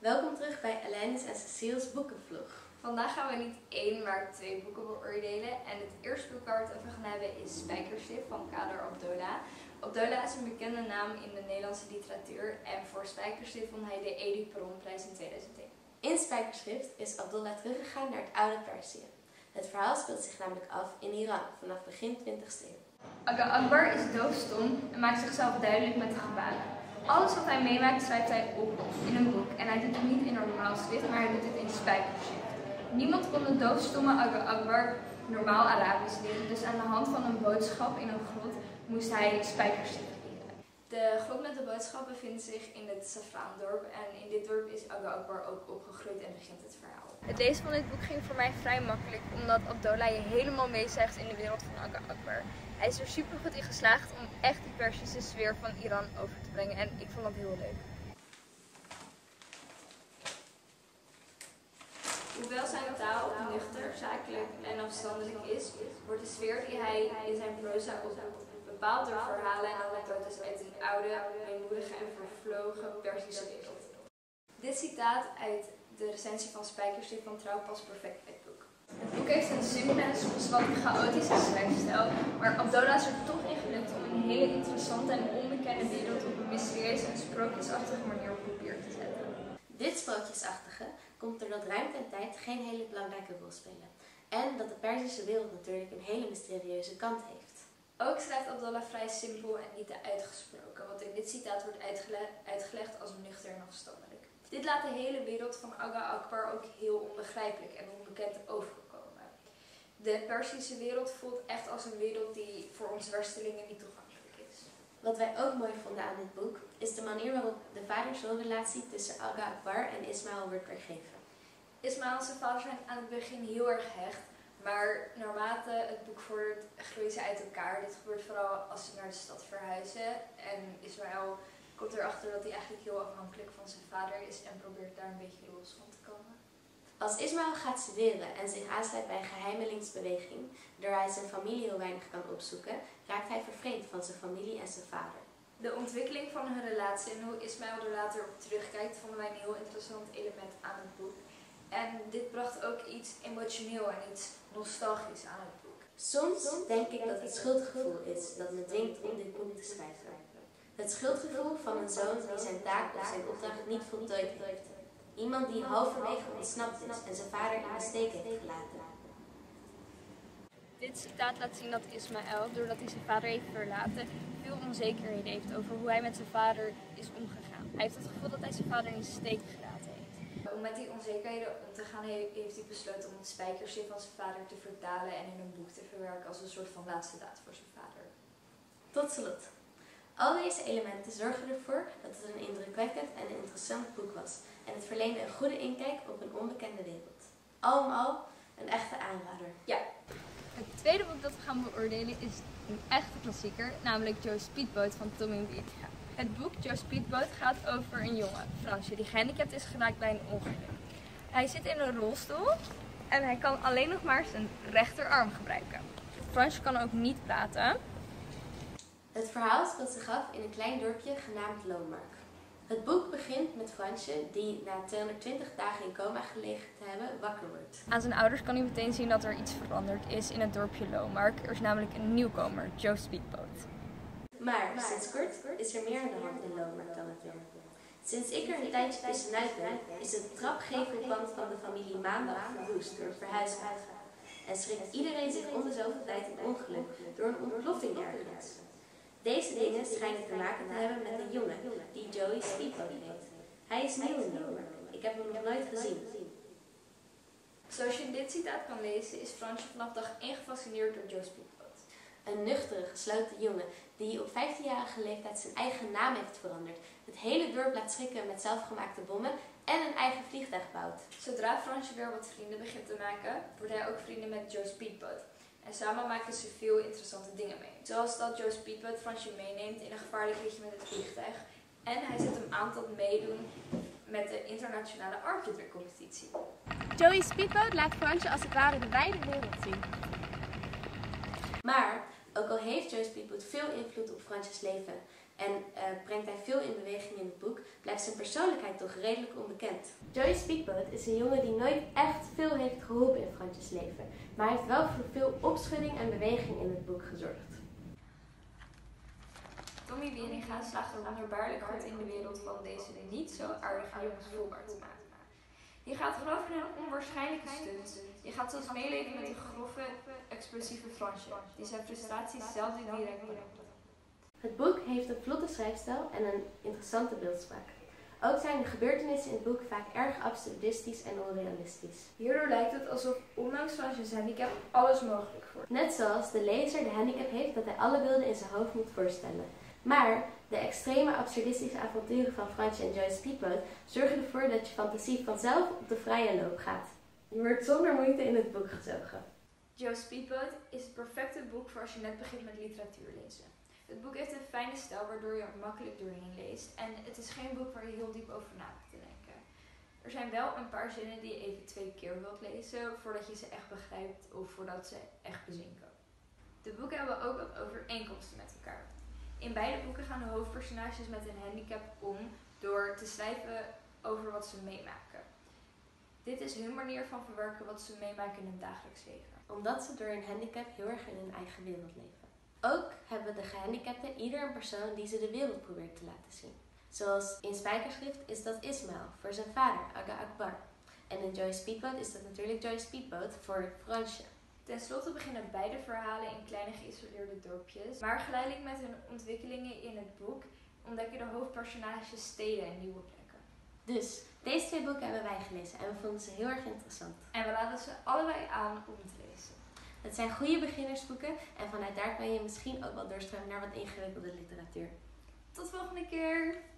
Welkom terug bij Alanis en Cecile's boekenvlog. Vandaag gaan we niet 1, maar 2 boeken beoordelen. En het eerste boek waar we het over gaan hebben is Spijkerstift van Kader Abdolah. Abdolah is een bekende naam in de Nederlandse literatuur en voor Spijkerstift won hij de Edu Perronprijs in 2001. In Spijkerstift is Abdolah teruggegaan naar het oude Perzië. Het verhaal speelt zich namelijk af in Iran vanaf begin 20e eeuw. Aga Akbar is doofstom en maakt zichzelf duidelijk met de gebaren. Alles wat hij meemaakt schrijft hij op in een boek en hij doet het niet in normaal schrift, maar hij doet het in spijkerschrift. Niemand kon de doofstomme Aga Akbar normaal Arabisch leren, dus aan de hand van een boodschap in een grot moest hij spijkerschrift leren. De grot met de boodschap bevindt zich in het Safraandorp en in dit dorp is Aga Akbar ook opgegroeid en begint het verhaal. Het lezen van dit boek ging voor mij vrij makkelijk, omdat Abdolah je helemaal meezegt in de wereld van Aga Akbar. Hij is er super goed in geslaagd om echt die Perzische sfeer van Iran over te brengen en ik vond dat heel leuk. Hoewel zijn taal nuchter, zakelijk en afstandelijk is, wordt de sfeer die hij in zijn proza oproept bepaald door verhalen en anekdotes uit een oude, weemoedige en vervlogen Perzische wereld. Dit citaat uit de recensie van Spijkerstift van Trouw past perfect bij het boek. Het boek heeft een simpele en soms wat chaotische schrijfstijl, maar Abdolah is er toch in gelukt om een hele interessante en onbekende wereld op een mysterieuze en sprookjesachtige manier op papier te zetten. Dit sprookjesachtige komt doordat ruimte en tijd geen hele belangrijke rol spelen. En dat de Perzische wereld natuurlijk een hele mysterieuze kant heeft. Ook schrijft Abdolah vrij simpel en niet te uitgesproken, wat in dit citaat wordt uitgelegd als nuchter en afstandelijk. Dit laat de hele wereld van Aga Akbar ook heel onbegrijpelijk en onbekend overkomen. De Perzische wereld voelt echt als een wereld die voor ons westerlingen niet toegankelijk is. Wat wij ook mooi vonden aan dit boek is de manier waarop de vader-zoon-relatie tussen Aga Akbar en Ismail wordt weergegeven. Ismail en zijn vader zijn aan het begin heel erg hecht, maar naarmate het boek vordert groeien ze uit elkaar. Dit gebeurt vooral als ze naar de stad verhuizen en Ismail komt erachter dat hij eigenlijk heel afhankelijk van zijn vader is en probeert daar een beetje los van te komen. Als Ismail gaat studeren en zich aansluit bij een geheime linksbeweging, waardoor hij zijn familie heel weinig kan opzoeken, raakt hij vervreemd van zijn familie en zijn vader. De ontwikkeling van hun relatie en hoe Ismail er later op terugkijkt vonden wij een heel interessant element aan het boek. En dit bracht ook iets emotioneel en iets nostalgisch aan het boek. Soms denk ik dat het schuldgevoel is dat me dwingt om dit boek te schrijven. Het schuldgevoel van een zoon die zijn taak of zijn opdracht niet voltooid heeft. Iemand die halverwege ontsnapt is en zijn vader in de steek heeft gelaten. Dit citaat laat zien dat Ismail, doordat hij zijn vader heeft verlaten, veel onzekerheden heeft over hoe hij met zijn vader is omgegaan. Hij heeft het gevoel dat hij zijn vader in de steek gelaten heeft. Om met die onzekerheden om te gaan heeft hij besloten om het spijkerstift van zijn vader te vertalen en in een boek te verwerken als een soort van laatste daad voor zijn vader. Tot slot. Al deze elementen zorgen ervoor dat het een indrukwekkend en een interessant boek was en het verleende een goede inkijk op een onbekende wereld. Al in al een echte aanrader. Ja. Het tweede boek dat we gaan beoordelen is een echte klassieker, namelijk Joe's Speedboat van Tommy Wieringa. Het boek Joe's Speedboat gaat over een jongen, Fransje, die gehandicapt is geraakt bij een ongeluk. Hij zit in een rolstoel en hij kan alleen nog maar zijn rechterarm gebruiken. Fransje kan ook niet praten. Het verhaal speelt zich af in een klein dorpje genaamd Loonmark. Het boek begint met Fransje, die na 220 dagen in coma gelegen te hebben, wakker wordt. Aan zijn ouders kan hij meteen zien dat er iets veranderd is in het dorpje Loonmark. Er is namelijk een nieuwkomer, Joe's Speedboat. Maar sinds kort is er meer aan de hand in Loonmark dan het dorp. Sinds ik er een tijdje tussenuit ben, is de trapgevelkant van de familie Maandag verwoest door een verhuizing. En schrikt iedereen zich om de zoveel tijd een ongeluk door een ontploffing ergens. Deze dingen schijnen te maken te hebben met een jongen die Joey Speedboat heet. Hij is nieuw in Loonmark. Ik heb hem nog nooit gezien. Zoals je in dit citaat kan lezen is Fransje vanaf dag 1 gefascineerd door Joe's Speedboat. Een nuchtere, gesloten jongen die op 15-jarige leeftijd zijn eigen naam heeft veranderd. Het hele dorp laat schrikken met zelfgemaakte bommen en een eigen vliegtuig bouwt. Zodra Fransje weer wat vrienden begint te maken, wordt hij ook vrienden met Joe's Speedboat. En samen maken ze veel interessante dingen mee. Zoals dat Joe's Speedboat Fransje meeneemt in een gevaarlijk ritje met het vliegtuig. En hij zet hem aan tot meedoen met de internationale archetype-competitie. Joe's Speedboat laat Fransje als het ware de wijde wereld zien. Maar ook al heeft Joe's Speedboat veel invloed op Fransjes leven en brengt hij veel in beweging in het boek, blijft blijft zijn persoonlijkheid toch redelijk onbekend. Joey Speedboat is een jongen die nooit echt veel heeft geholpen in Fransjes leven, maar hij heeft wel voor veel opschudding en beweging in het boek gezorgd. Tommy Wieringa slaagt er wonderbaarlijk goed in de wereld van deze niet zo aardige jongens voelbaar te maken. Je gaat geloven in een onwaarschijnlijke stunt. Je gaat zelfs meeleven met een grove, explosieve Fransje, die zijn frustraties zelf niet direct benoemt. Het boek heeft een vlotte schrijfstijl en een interessante beeldspraak. Ook zijn de gebeurtenissen in het boek vaak erg absurdistisch en onrealistisch. Hierdoor lijkt het alsof, ondanks Fransjes handicap, alles mogelijk wordt. Net zoals de lezer de handicap heeft dat hij alle beelden in zijn hoofd moet voorstellen. Maar de extreme absurdistische avonturen van Fransje en Joey Speedboat zorgen ervoor dat je fantasie vanzelf op de vrije loop gaat. Je wordt zonder moeite in het boek gezogen. Joey Speedboat is het perfecte boek voor als je net begint met literatuur lezen. Het boek heeft een fijne stijl waardoor je er makkelijk doorheen leest en het is geen boek waar je heel diep over na hoeft te denken. Er zijn wel een paar zinnen die je even 2 keer wilt lezen voordat je ze echt begrijpt of voordat ze echt bezinken. De boeken hebben ook wat overeenkomsten met elkaar. In beide boeken gaan de hoofdpersonages met een handicap om door te schrijven over wat ze meemaken. Dit is hun manier van verwerken wat ze meemaken in hun dagelijks leven. Omdat ze door hun handicap heel erg in hun eigen wereld leven. Ook hebben de gehandicapten ieder een persoon die ze de wereld probeert te laten zien. Zoals in Spijkerschrift is dat Ismaël voor zijn vader, Aga Akbar. En in Joey Speedboat is dat natuurlijk Joey Speedboat voor Fransje. Ten slotte beginnen beide verhalen in kleine geïsoleerde dorpjes, maar geleidelijk met hun ontwikkelingen in het boek ontdekken de hoofdpersonages steden en nieuwe plekken. Dus, deze 2 boeken hebben wij gelezen en we vonden ze heel erg interessant. En we laten ze allebei aan om te lezen. Het zijn goede beginnersboeken en vanuit daar kan je misschien ook wel doorstromen naar wat ingewikkelde literatuur. Tot volgende keer!